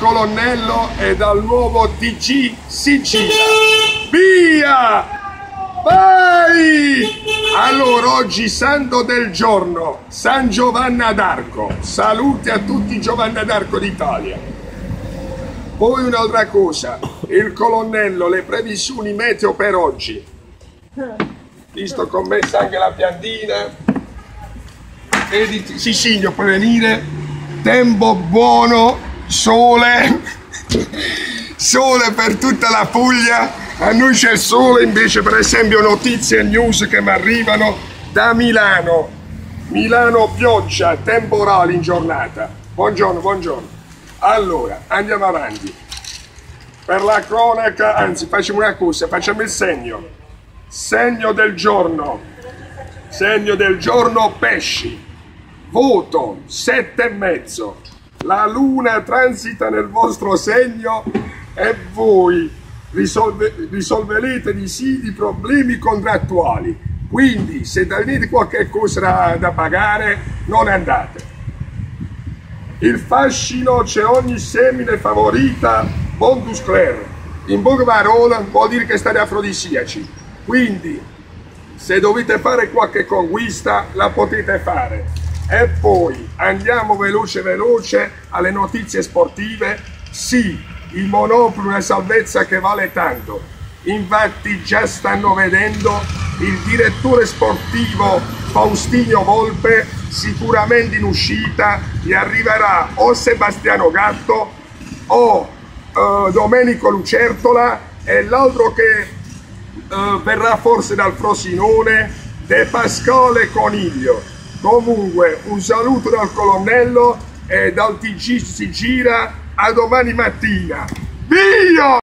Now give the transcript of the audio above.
colonnello e dal nuovo TG Sicilia. Via! Vai! Allora, oggi santo del giorno, San Giovanna d'Arco. Saluti a tutti i Giovanna d'Arco d'Italia. Poi un'altra cosa, il colonnello, le previsioni meteo per oggi. Visto con me anche la piantina. Vedi, Sicilio, puoi venire. Tempo buono, sole. Sole per tutta la Puglia. A noi c'è il sole, invece per esempio notizie e news che mi arrivano da Milano. Milano pioggia, temporale in giornata. Buongiorno, buongiorno. Allora, andiamo avanti. Per la cronaca, anzi facciamo una cosa, facciamo il segno. Segno del giorno. Segno del giorno pesci. Voto 7,5. La luna transita nel vostro segno e voi risolverete di sì i problemi contrattuali. Quindi se avete qualche cosa da pagare, non andate. Il fascino c'è ogni semine favorita, bonus clair. In poche parole vuol dire che state afrodisiaci. Quindi se dovete fare qualche conquista, la potete fare. E poi andiamo veloce alle notizie sportive. Sì, il monopolo è una salvezza che vale tanto. Infatti già stanno vedendo il direttore sportivo Faustino Volpe, sicuramente in uscita gli arriverà o Sebastiano Gatto o Domenico Lucertola, e l'altro che verrà forse dal Frosinone, De Pascale Coniglio. Comunque un saluto dal colonnello e dal TG si gira. A domani mattina. Via!